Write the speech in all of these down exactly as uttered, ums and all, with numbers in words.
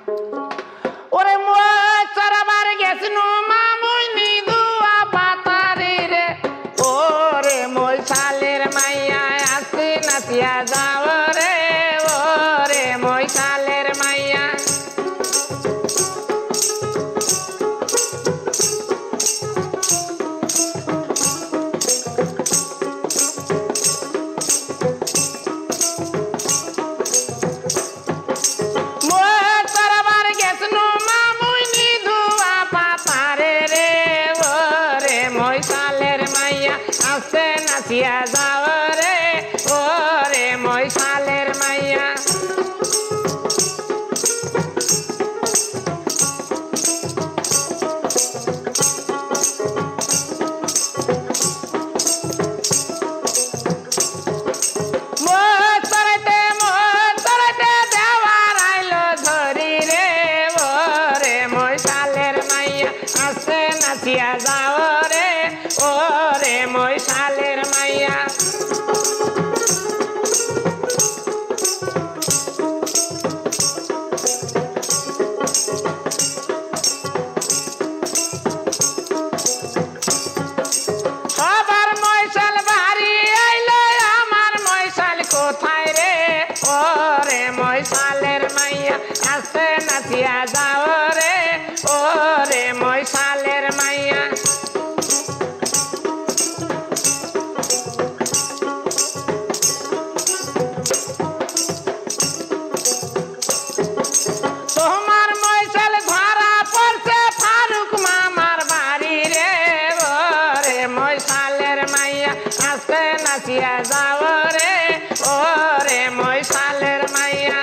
ওরে মই চরাবার গেছনু মামুই নি দুয়া পাতারি রে ওরে মই শালের মাইয়া আসতে নাচিয়া যাও রে ওরে মই শালের মাইয়া আসতে নাচিয়া যাও রে ওরে মই শালের মাইয়া আসতে নাচিয়া যাও রে ওরে মই শালের মাইয়া সবার ময়শাল বাড়ি আইলো আমার ময়শাল কোথায় রে ওরে মই শালের মাইয়া আসতে নাচিয়া যাও রে ওরে মই শালের মাইয়া তোমার ময়শাল ধরা পড়ছে ফারুক মামার বাড়ি রে ওরে মই শালের মাইয়া আসতে নাচিয়া যাও রে ওরে মই শালের মাইয়া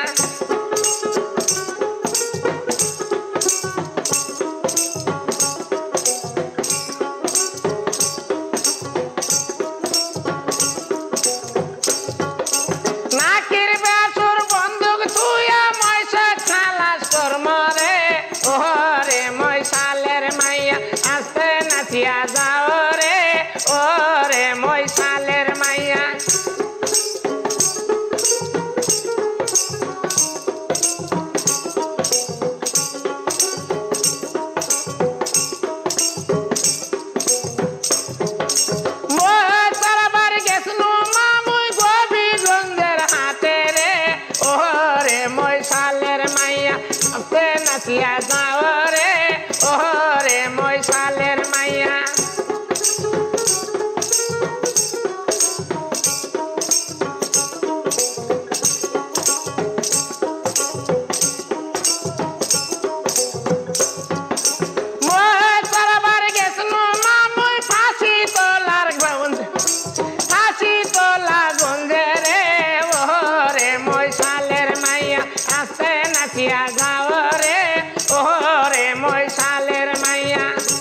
নাকির বেসুর বন্দুক তুইয়া ময়সা খালাস কর্ম রে ওরে মই শালের মাইয়া আসতে নাচিয়া যাও রে ওরে মই শালের মাইয়া আসতে নাচিয়া যাও রে ওরে মই শালের মাইয়া মই চরাবার গেছনু মামুই ফাঁসি তোলার গঞ্জ ফাঁসি তোলা গঞ্জে রে ওরে মই শালের মাইয়া আসতে নাচিয়া যাও রে ওরে মই শালের মাইয়া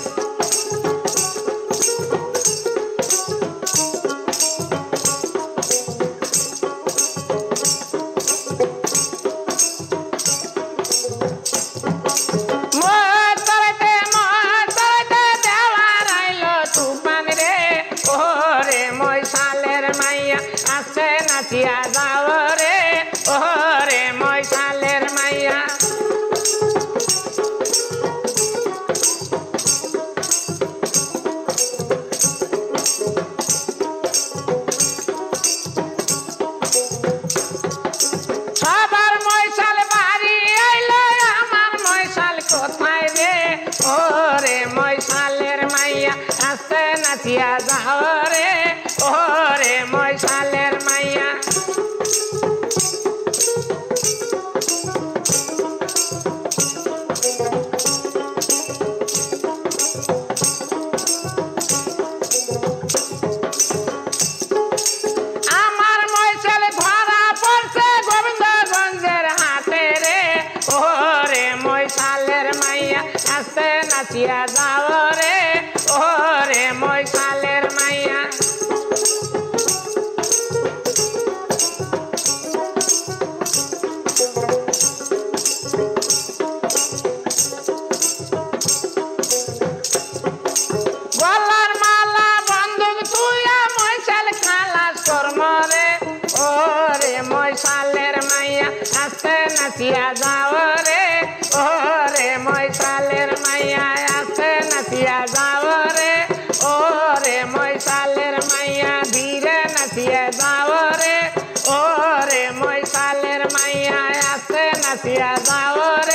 আসতে নাচিয়া যাও রে ওরে মই শালের মাইয়া সবার ময়শাল বাড়ি আইলো আমার ময়শাল কোথায় রে ওরে মই শালের মাইয়া আসতে নাচিয়া যাও রে ওরে মই শালের মাইয়া আমার ময়শাল ধরা পড়ছে গোবিন্দগঞ্জের হাতে রে ওরে মই শালের মাইয়া আসতে নাচিয়া যাও রে ওরে মই শালের মাইয়া আসতে নাচিয়া যাও রে যাও রে ওরে মৈশালের মাইয়া ধীরে নাচিয়ে যাও রে ওরে মৈশালের মাইয়া আস্তে নাচিয়ে যাও রে